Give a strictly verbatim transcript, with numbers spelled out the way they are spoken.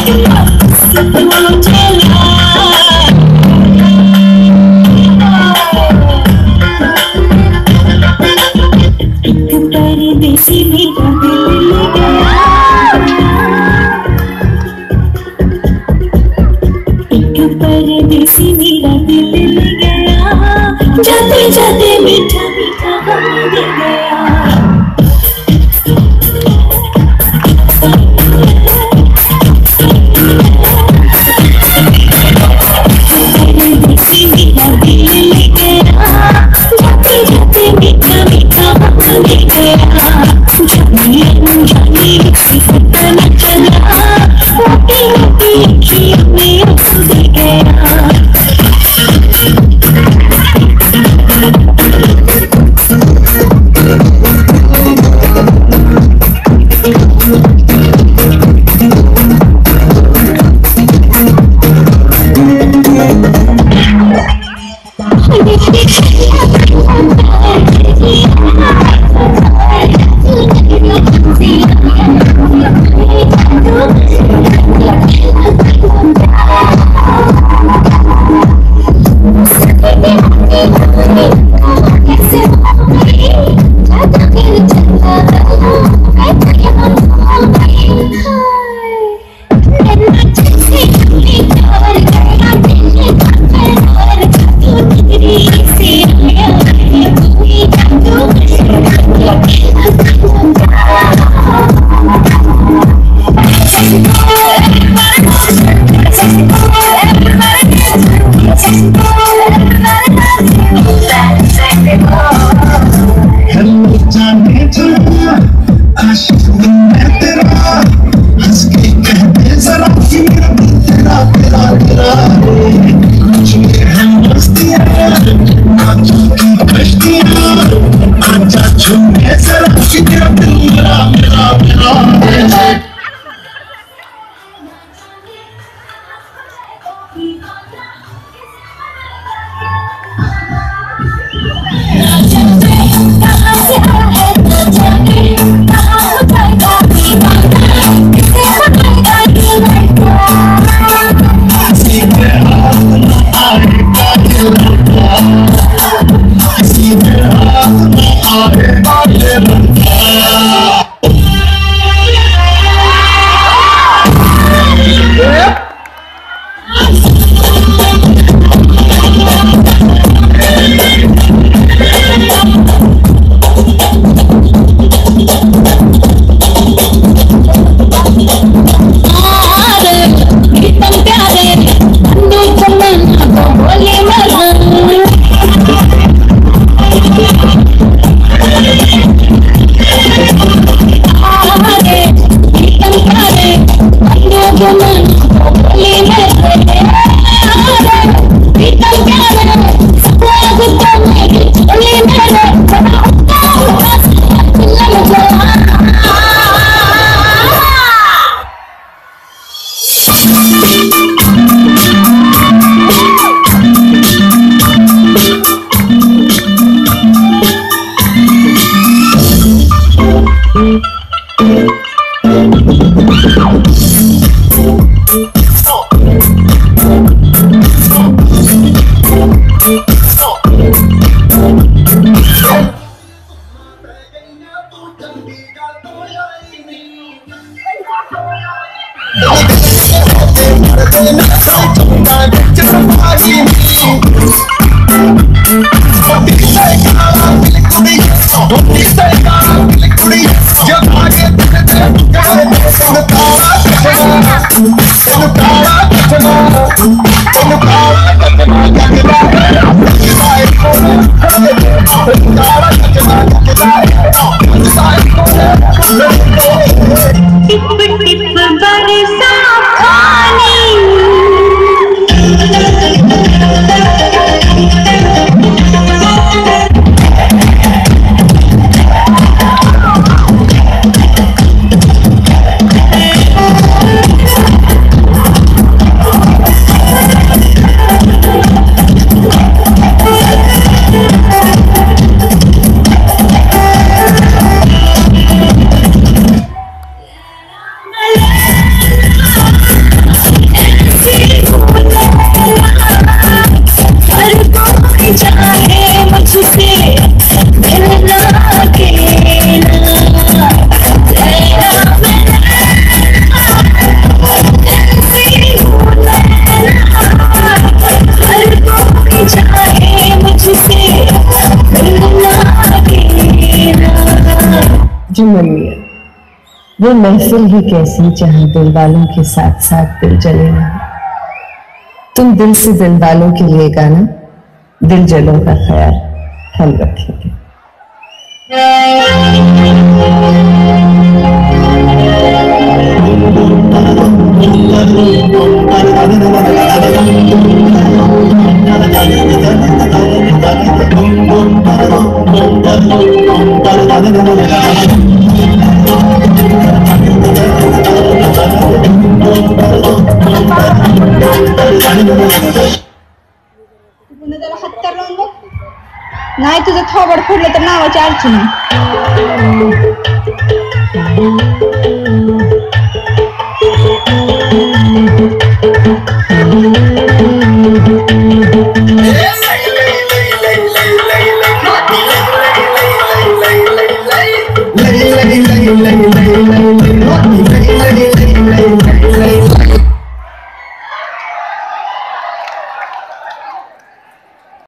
परदेसी मेरा दिल ले गया, एक परदेसी मेरा दिल ले गया, जाते जाते मीठा मीठा गम दे गया। परदेसी मेरा दिल ले गया, जाते जाते मीठा मीठा गम दे गया। जाने अनजाने किसी को पता चला, मोटी मोटी अखियों में आंसू दे गया। वो महफिल ही कैसी जहां दिल वालों के साथ साथ दिल जले ना। तुम दिल से दिल वालों के लिए गाना दिल जलों का ख्याल हम रखेंगे। पुन्हा त्याला हत्तर लावून बघ, नाही तुझं थोबड फोडलं तर नावाची अडचण lay lay lay lay lay lay